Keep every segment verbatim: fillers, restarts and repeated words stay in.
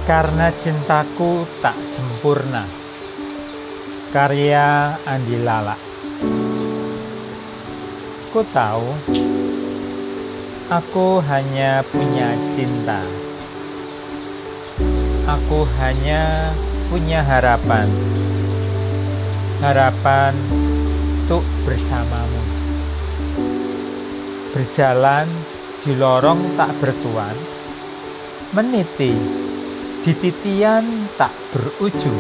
Karena cintaku tak sempurna. Karya Andi Lala. Ku tahu aku hanya punya cinta. Aku hanya punya harapan. Harapan untuk bersamamu. Berjalan di lorong tak bertuan, meniti di titian tak berujung.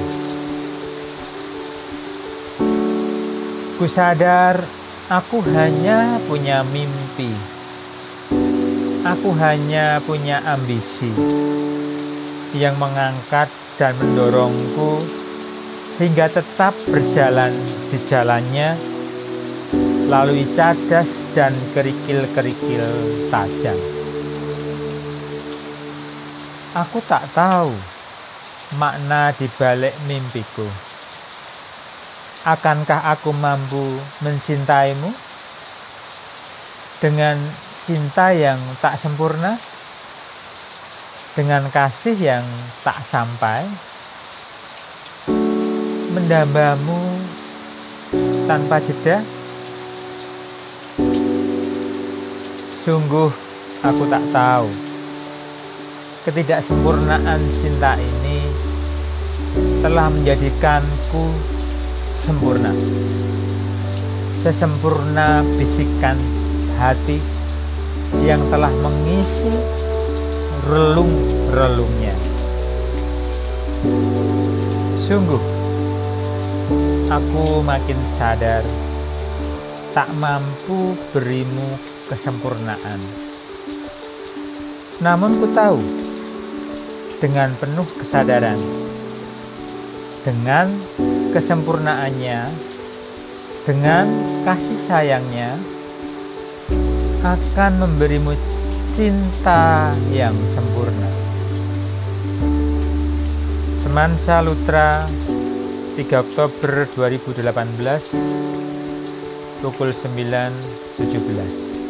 Ku sadar aku hanya punya mimpi. Aku hanya punya ambisi yang mengangkat dan mendorongku hingga tetap berjalan di jalannya, lalui cadas dan kerikil-kerikil tajam. Aku tak tahu makna di balik mimpiku. Akankah aku mampu mencintaimu dengan cinta yang tak sempurna, dengan kasih yang tak sampai, mendambamu tanpa jeda? Sungguh aku tak tahu. Ketidaksempurnaan cinta ini telah menjadikanku sempurna. Sesempurna bisikan hati yang telah mengisi relung-relungnya. Sungguh, aku makin sadar tak mampu berimu kesempurnaan. Namun ku tahu, dengan penuh kesadaran, dengan kesempurnaannya, dengan kasih sayangnya, akan memberimu cinta yang sempurna. Semansa Lutra, tiga Oktober dua ribu delapan belas, pukul sembilan tujuh belas.